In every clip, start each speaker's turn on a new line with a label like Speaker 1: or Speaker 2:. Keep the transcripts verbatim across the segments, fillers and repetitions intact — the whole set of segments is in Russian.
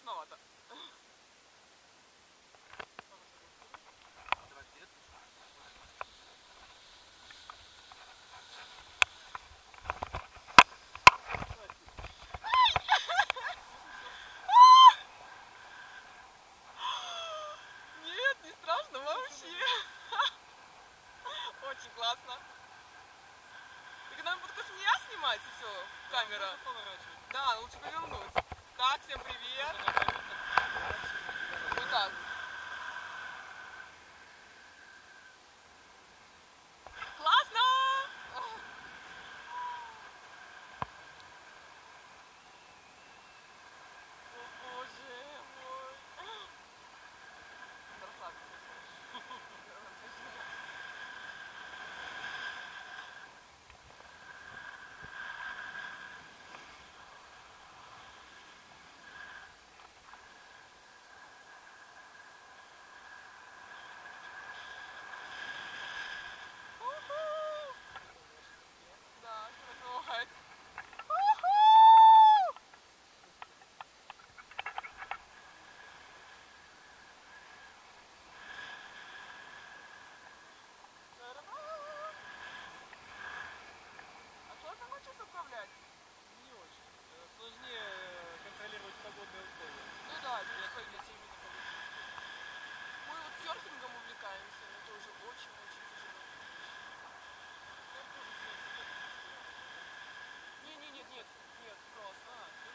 Speaker 1: страшновато.
Speaker 2: Давай вперед.
Speaker 1: Нет, не страшно вообще. Очень классно. Так нам будет только с меня снимать и все, камера. Да, лучше повернуть. Так, всем привет. Вот так. Классно! О боже мой. Расслабься. Да, бывает. А сложно научиться управлять?
Speaker 2: Не очень. Сложнее контролировать погодные условия.
Speaker 1: Ну да, здесь пойдете именно погодные. Мы вот серфингом увлекаемся, но тоже очень-очень тяжело. Не, не, нет, нет, нет, просто.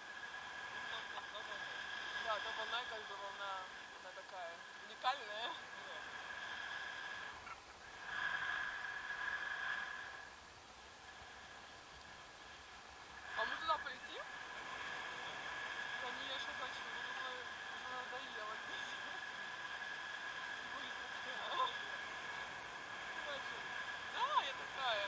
Speaker 1: Да, та волна как бы волна, она такая уникальная. А мы туда полетим? Конечно, хочу. Уже надоело здесь. Да, я такая.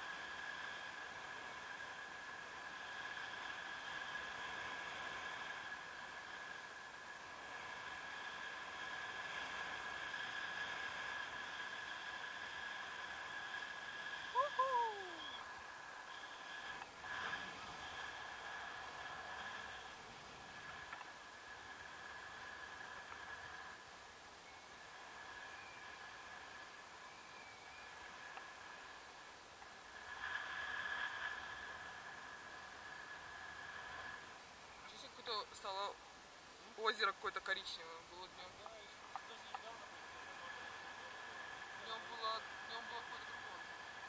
Speaker 1: Здесь какое-то стало озеро какое-то коричневое было днем. Днем было, днем было какое-то другое.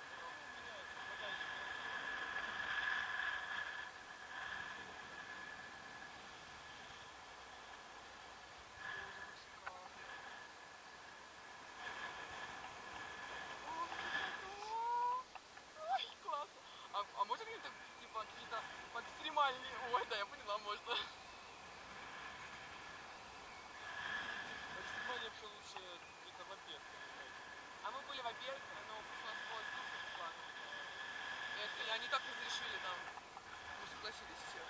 Speaker 1: Ой, классно. А, а можно какие-то, типа, какие-то экстремальные? Ой, да, я поняла, можно.
Speaker 2: Экстремально вообще лучше где-то в обед.
Speaker 1: А мы были в Обельке, но просто у нас было экскурсия по плану. И это- и они так разрешили нам. Мы согласились все.